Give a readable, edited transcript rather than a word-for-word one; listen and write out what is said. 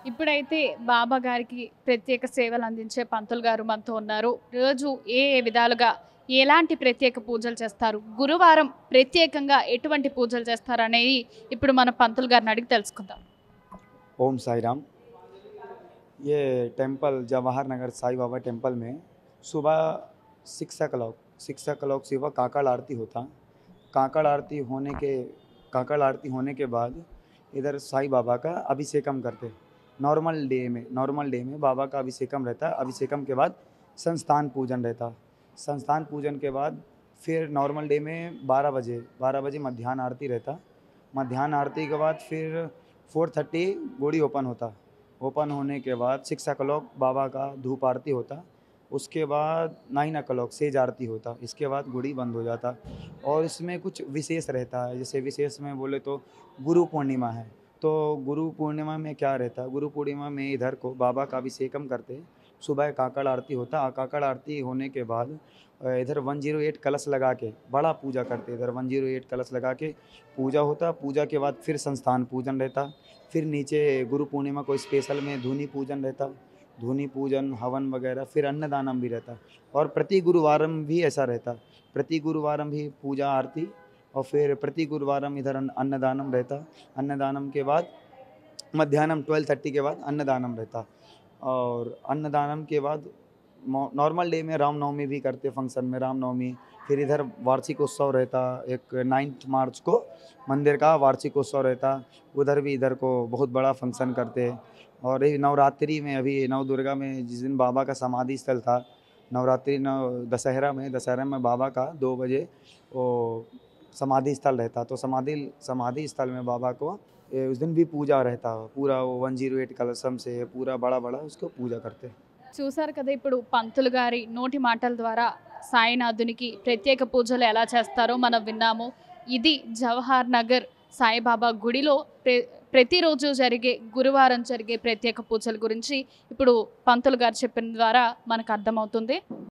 ఇప్పుడైతే బాబా గారికి ప్రత్యేక సేవలు అందించే పంతులు గారు మనతో ఉన్నారు. రోజు ఏ విధాలుగా ఎలాంటి ప్రత్యేక పూజలు చేస్తారు? గురువారం ప్రత్యేకంగా ఎటువంటి పూజలు చేస్తారనేది ఇప్పుడు మన పంతులు గారిని అడిగి తెలుసుకుందాం. ओम साई राम। ये टेंपल जवाहर नगर साईं बाबा टेंपल में सुबह 6 o'clock सुबह काकड़ आरती होता। काकड़ आरती होने के काकड़ आरती होने के बाद इधर साईं बाबा का अभिषेकम करते। नॉर्मल डे में बाबा का अभिषेकम रहता। अभिषेकम के बाद संस्थान पूजन रहता। संस्थान पूजन के बाद फिर नॉर्मल डे में 12 बजे मध्याह्न आरती रहता। मध्याह्न आरती के बाद फिर 4:30 गुड़ी ओपन होता। ओपन होने के बाद 6 o'clock बाबा का धूप आरती होता। उसके बाद 9 o'clock सेज आरती होता। इसके बाद गुड़ी बंद हो जाता। और इसमें कुछ विशेष रहता है, जैसे विशेष में बोले तो गुरु पूर्णिमा है। तो गुरु पूर्णिमा में क्या रहता है, गुरु पूर्णिमा में इधर को बाबा का अभिषेकम करते। सुबह काकड़ आरती होता। काकड़ आरती होने के बाद इधर 108 कलश लगा के बड़ा पूजा करते। इधर 108 कलश लगा के पूजा होता। पूजा के बाद फिर संस्थान पूजन रहता। फिर नीचे गुरु पूर्णिमा को स्पेशल में धूनी पूजन रहता। धूनी पूजन हवन वगैरह, फिर अन्नदानम भी रहता। और प्रति गुरुवारम भी ऐसा रहता। प्रति गुरुवारम भी पूजा आरती और फिर प्रति गुरुवारम इधर अन्नदानम रहता। अन्नदानम के बाद मध्याह्नम 12:30 के बाद अन्नदानम रहता। और अन्नदानम के बाद नॉर्मल डे में रामनवमी भी करते फंक्शन में रामनवमी। फिर इधर वार्षिक उत्सव रहता। एक 9 मार्च को मंदिर का वार्षिक उत्सव रहता। उधर भी इधर को बहुत बड़ा फंक्शन करते। और ये नवरात्रि में अभी नवदुर्गा में जिस दिन बाबा का समाधि स्थल था, नवरात्रि दशहरा में बाबा का 2 बजे वो समाधि स्थल रहता। तो समाधि स्थल में बाबा को उस दिन भी पूजा रहता। पूरा वो 108 कलशम से पूरा बड़ा बड़ा उसको पूजा करते। చూసారు కదా, ఇప్పుడు పంతులు గారి నోటి మాటల ద్వారా సాయినాథునికి ప్రత్యేక పూజలు ఎలా చేస్తారో మనం విన్నాము. ఇది జవహర్ నగర్ సాయిబాబా గుడిలో ప్రతిరోజు జరిగే గురువారం జరిగే ప్రత్యేక పూజల గురించి ఇప్పుడు పంతులు గారు చెప్పిన ద్వారా మనకు అర్థమవుతుంది.